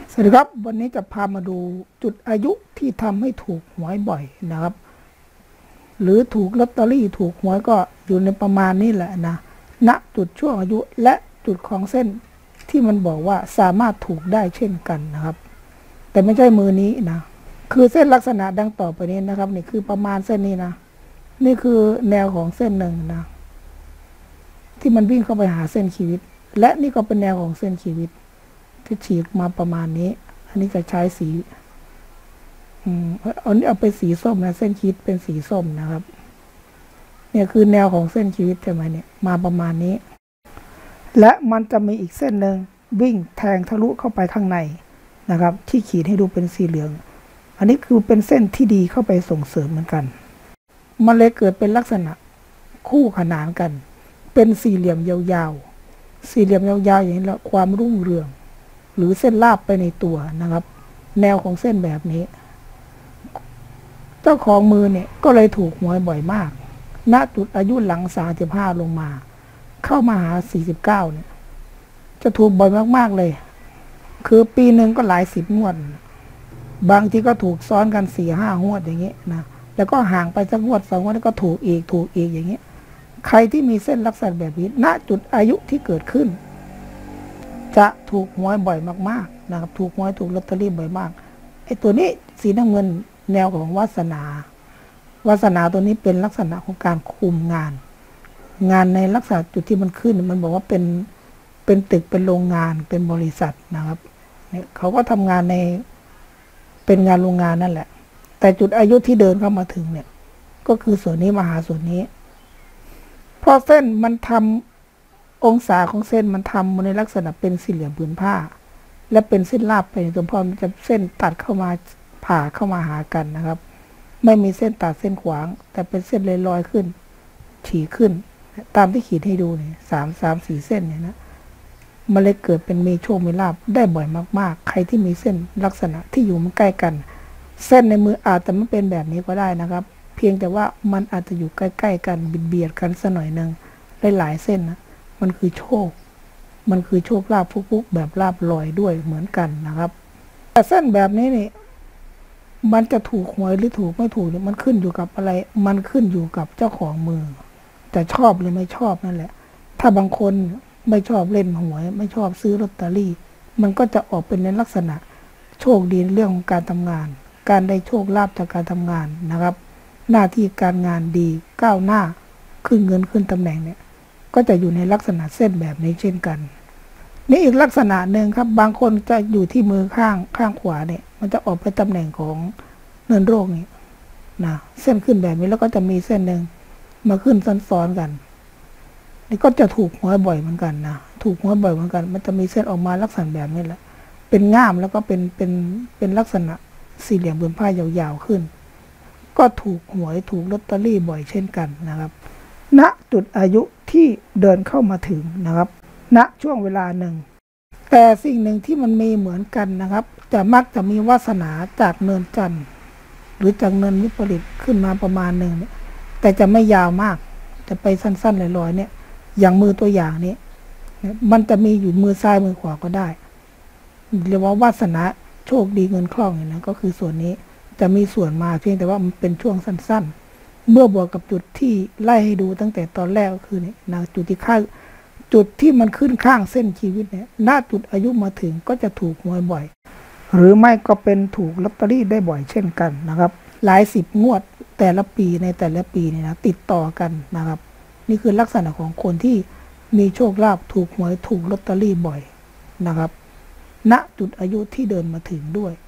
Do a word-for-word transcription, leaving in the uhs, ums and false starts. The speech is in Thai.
สวัสดีครับวันนี้จะพามาดูจุดอายุที่ทำให้ถูกหวยบ่อยนะครับหรือถูกลอตเตอรี่ถูกหวยก็อยู่ในประมาณนี้แหละนะณจุดช่วงอายุและจุดของเส้นที่มันบอกว่าสามารถถูกได้เช่นกันนะครับแต่ไม่ใช่มือนี้นะคือเส้นลักษณะดังต่อไปนี้นะครับนี่คือประมาณเส้นนี้นะนี่คือแนวของเส้นหนึ่งนะที่มันวิ่งเข้าไปหาเส้นชีวิตและนี่ก็เป็นแนวของเส้นชีวิตที่ฉีกมาประมาณนี้อันนี้จะใช้สีอืมอันนี้เอาไปสีส้มนะเส้นชีวิตเป็นสีส้มนะครับเนี่ยคือแนวของเส้นชีวิตใช่ไหมเนี่ยมาประมาณนี้และมันจะมีอีกเส้นหนึ่งวิ่งแทงทะลุเข้าไปข้างในนะครับที่ขีดให้ดูเป็นสีเหลืองอันนี้คือเป็นเส้นที่ดีเข้าไปส่งเสริมเหมือนกันมันเลยเกิดเป็นลักษณะคู่ขนานกันเป็นสี่เหลี่ยมยาวๆสี่เหลี่ยมยาวๆอย่างนี้แล้วความรุ่งเรืองหรือเส้นราบไปในตัวนะครับแนวของเส้นแบบนี้เจ้าของมือเนี่ยก็เลยถูกหวยบ่อยมากณจุดอายุหลังสามสิบห้าลงมาเข้ามาหาสี่สิบเก้าเนี่ยจะถูกบ่อยมากๆเลยคือปีหนึ่งก็หลายสิบงวดบางทีก็ถูกซ้อนกันสี่ห้างวดอย่างเงี้ยนะแล้วก็ห่างไปสักงวดสองงวดก็ถูกอีกถูกอีกอย่างเงี้ยใครที่มีเส้นลักษณะแบบนี้ณจุดอายุที่เกิดขึ้นจะถูกหวยบ่อยมากๆนะครับถูกหวยถูกลอตเตอรี่บ่อยมากไอ้ตัวนี้สีน้ำเงินแนวของวาสนาวาสนาตัวนี้เป็นลักษณะของการคุมงานงานในลักษณะจุดที่มันขึ้นมันบอกว่าเป็นเป็นตึกเป็นโรงงานเป็นบริษัทนะครับเนี่ยเขาก็ทำงานในเป็นงานโรงงานนั่นแหละแต่จุดอายุที่เดินเข้ามาถึงเนี่ยก็คือส่วนนี้มาหาส่วนนี้เพราะเส้นมันทำองศาของเส้นมันทำในลักษณะเป็นสี่เหลี่ยมผืนผ้าและเป็นเส้นราบไปในตัวพอมันจะเส้นตัดเข้ามาผ่าเข้ามาหากันนะครับไม่มีเส้นตัดเส้นขวางแต่เป็นเส้นลอยๆขึ้นฉีกขึ้นตามที่ขีดให้ดูเนี่ยสามสามสี่เส้นเนี่ยนะมันเลยเกิดเป็นมีโชคมีลาภได้บ่อยมากๆใครที่มีเส้นลักษณะที่อยู่มันใกล้กันเส้นในมืออาจจะไม่เป็นแบบนี้ก็ได้นะครับเพียงแต่ว่ามันอาจจะอยู่ใกล้ๆกันเบียดกันสักหน่อยนึงหลายๆเส้นนะมันคือโชคมันคือโชคลาภฟุกๆแบบลาภลอยด้วยเหมือนกันนะครับแต่เส้นแบบนี้นี่มันจะถูกหวยหรือถูกไม่ถูกเนี่ยมันขึ้นอยู่กับอะไรมันขึ้นอยู่กับเจ้าของมือจะชอบหรือไม่ชอบนั่นแหละถ้าบางคนไม่ชอบเล่นหวยไม่ชอบซื้อลอตเตอรี่มันก็จะออกเป็นในลักษณะโชคดีในเรื่องของการทำงานการได้โชคลาภจากการทำงานนะครับหน้าที่การงานดีก้าวหน้าขึ้นเงินขึ้นตำแหน่งเนี่ยก็จะอยู่ในลักษณะเส้นแบบนี้เช่นกันนี่อีกลักษณะหนึ่งครับบางคนจะอยู่ที่มือข้างข้างขวาเนี่ยมันจะออกไปตำแหน่งของเนินโรคนี่นะเส้นขึ้นแบบนี้แล้วก็จะมีเส้นหนึ่งมาขึ้นซ้อนๆกันนี่ก็จะถูกหวยบ่อยเหมือนกันนะถูกหวยบ่อยเหมือนกันมันจะมีเส้นออกมาลักษณะแบบนี้แหละเป็นง่ามแล้วก็เป็นเป็นเป็นลักษณะสี่เหลี่ยมผืนผ้ายาวๆขึ้นก็ถูกหวยถูกลอตเตอรี่บ่อยเช่นกันนะครับณจุดอายุที่เดินเข้ามาถึงนะครับณช่วงเวลาหนึ่งแต่สิ่งหนึ่งที่มันมีเหมือนกันนะครับจะมักจะมีวาสนาจากเนินจันทร์หรือจากเนินวิปริตขึ้นมาประมาณหนึ่งแต่จะไม่ยาวมากจะไปสั้นๆลอยๆเนี่ยอย่างมือตัวอย่างนี้มันจะมีอยู่มือซ้ายมือขวาก็ได้เรียกว่าวาสนาโชคดีเงินคล่องเนี่ยนะก็คือส่วนนี้จะมีส่วนมาเพียงแต่ว่ามันเป็นช่วงสั้นๆเมื่อบวกกับจุดที่ไล่ให้ดูตั้งแต่ตอนแรกก็คือเนี่ยนะจุดที่ข้างจุดที่มันขึ้นข้างเส้นชีวิตเนี่ยณจุดอายุมาถึงก็จะถูกหวยบ่อยหรือไม่ก็เป็นถูกลอตเตอรี่ได้บ่อยเช่นกันนะครับหลายสิบงวดแต่ละปีในแต่ละปีเนี่ยนะติดต่อกันนะครับนี่คือลักษณะของคนที่มีโชคลาภถูกหวยถูกลอตเตอรี่บ่อยนะครับณจุดอายุที่เดินมาถึงด้วย